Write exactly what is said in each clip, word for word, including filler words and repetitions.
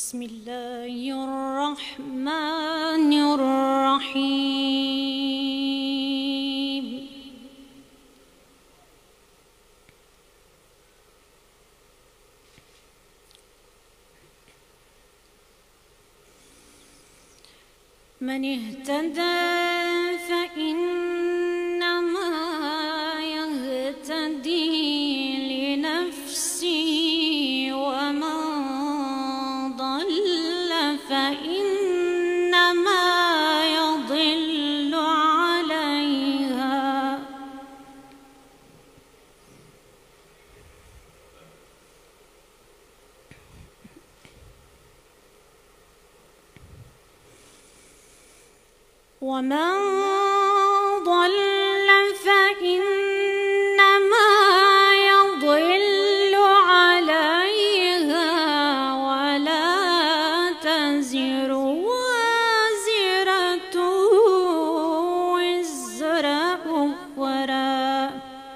بسم الله الرحمن الرحيم. من اهتدى فإنما يهتدي لنفسه، ومن ضل فإنما يضل عليها. ومن ضل فإنما يضل عليها، ولا تزر وازرة وزر أخرى.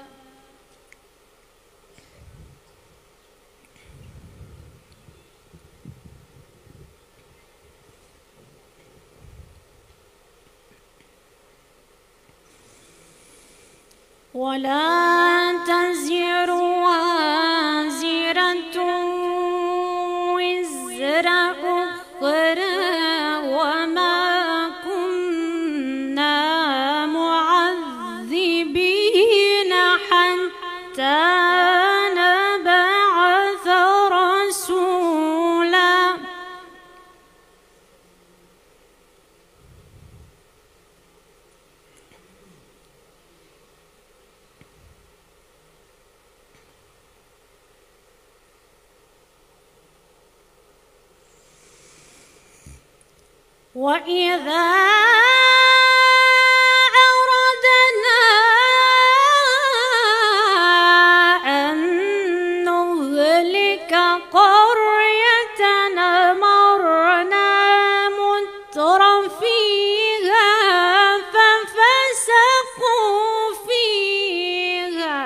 ولا تزر وازرة وزر أخرى، وما كنا معذبين حتى نبعث رسولا. وإذا أردنا أن نهلك قرية أمرنا مترفيها ففسقوا فيها.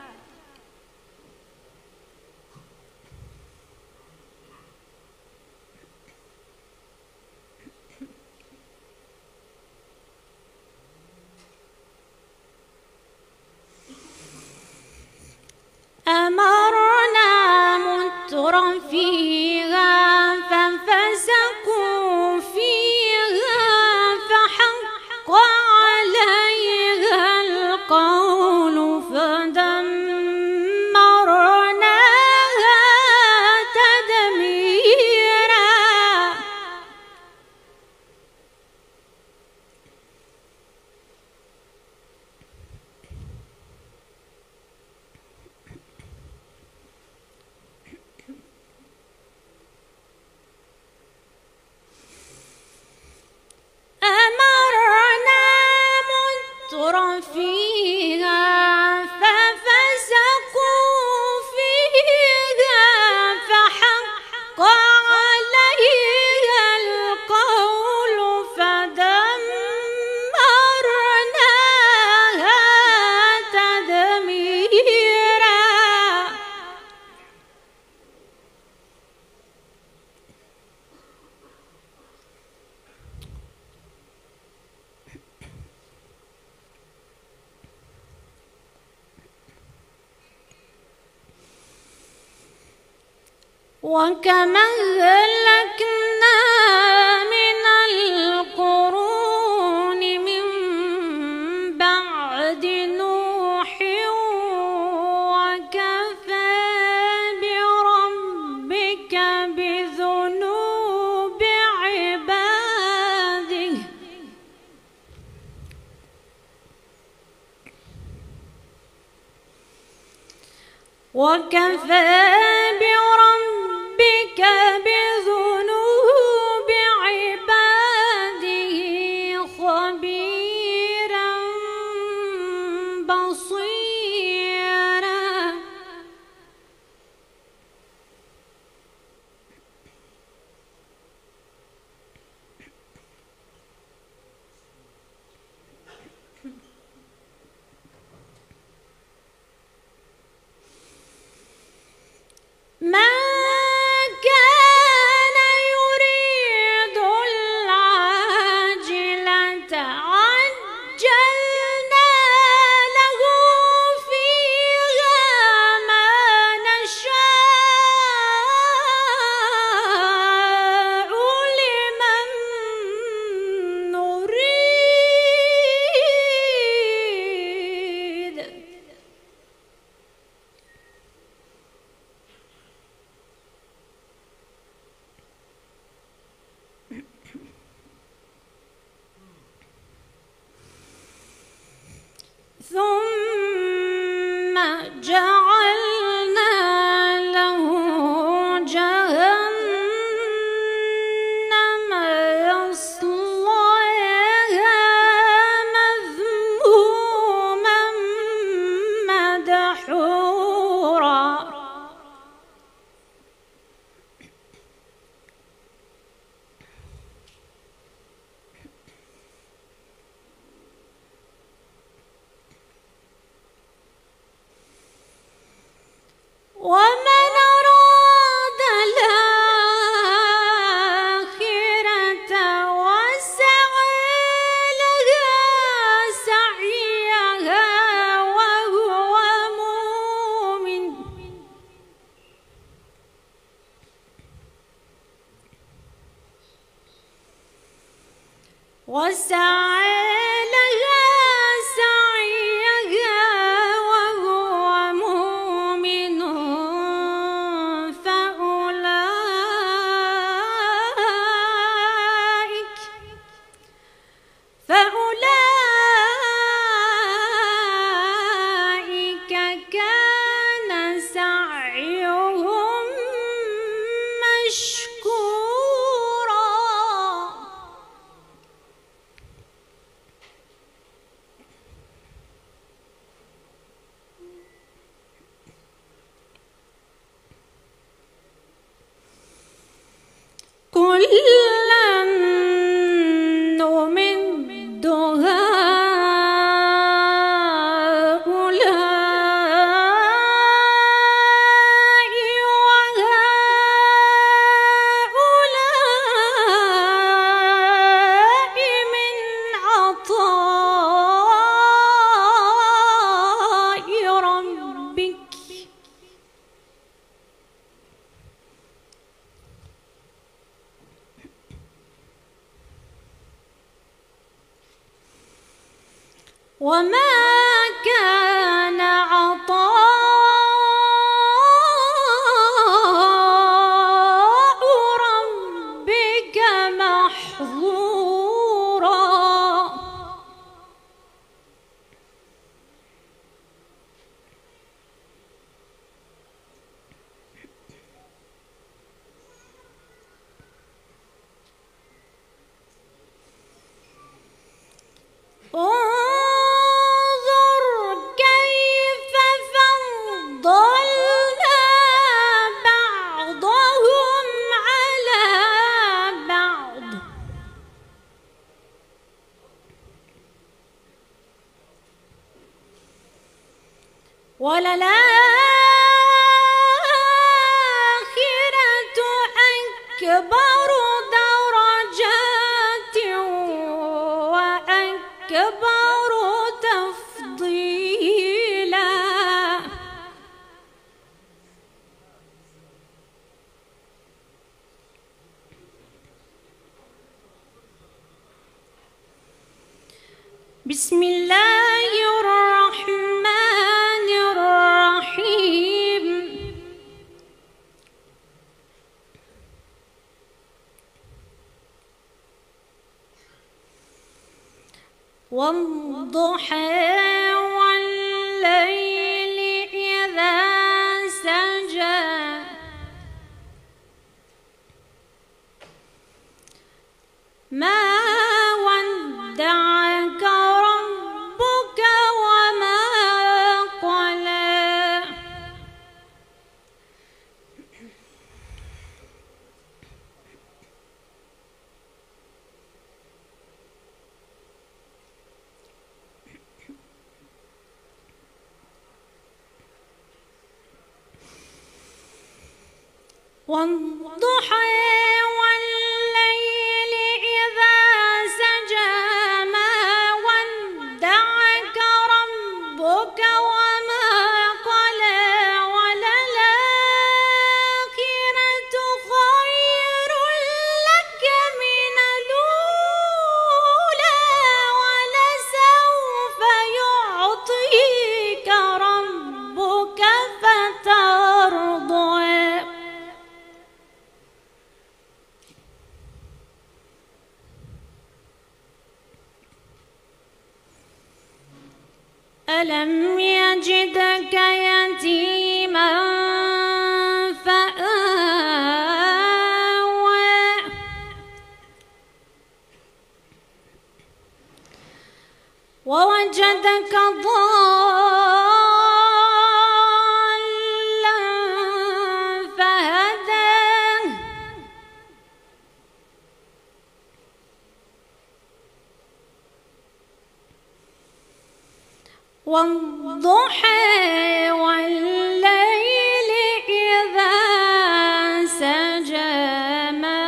أمرنا مترفيها ففسقوا فيها فحق عليها القول فدمرناها تدميرا. أمرنا مترفيها ففسقوا فيها فحق عليها القول فدمرناها تدميرا. وكما أهلكنا من القرون من بعد نوح، وكفى بربك بذنوب عباده وكفى بربك بذنوب عباده خبيرا بصيرا. جعلنا له جهنم يصلاها مذموما مدحورا ومن أراد الآخرة وسعى لها سعيها وهو مؤمن وسعى لها سعيها وهو مؤمن فأولئك فأولئك كان سعيهم مشكورا كلا نمد هؤلاء وهؤلاء من عطاء ربك وما كان عطاء ربك محظورا انظر كيف فضلنا بعضهم على بعض وللآخرة أكبر درجات وأكبر تفضيلا بسم الله الرحمن الرحيم والضحى والليل إذا سجى ما ودعك ربك وما قلى والضحى والليل إذا سجى ما ودعك ربك وما قلى وللآخرة خير لك من الأولى ولسوف يعطيك ربك فترضى ألم يجدك ووجدك ضالا فهدى والضحى والليل إذا سجى ما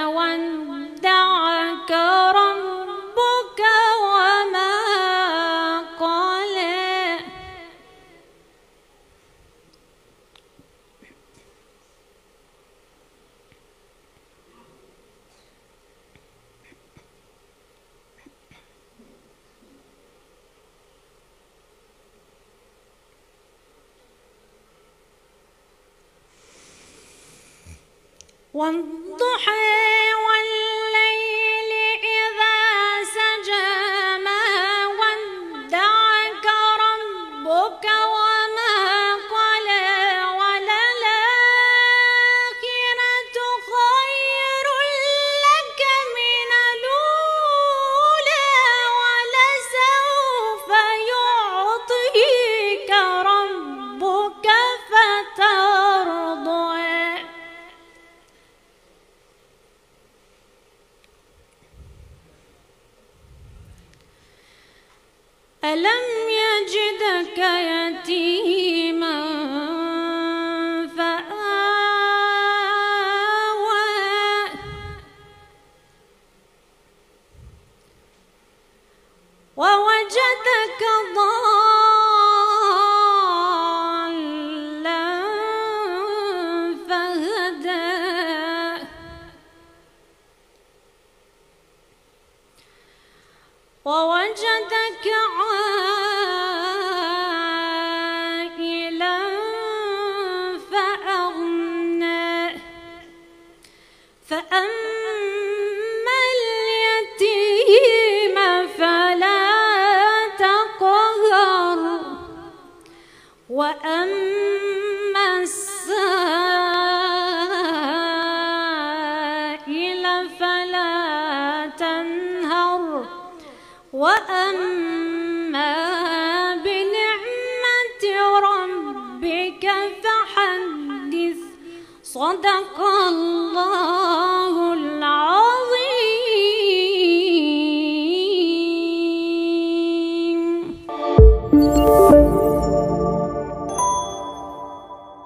ودعك ربك وما قلى والضحى والليل إذا سجى ما ودعك ربك وما قلى وللآخرة خير لك من الأولى ولسوف يعطيك ربك فترضى ألم يجدك يتيما فآوى ووجدك ضالا فهدى ووجدك عائلا فأغنى فأما اليتيم فلا تقهر وأما السائل فلا تنهر وأما بنعمة ربك فحدث. صدق الله.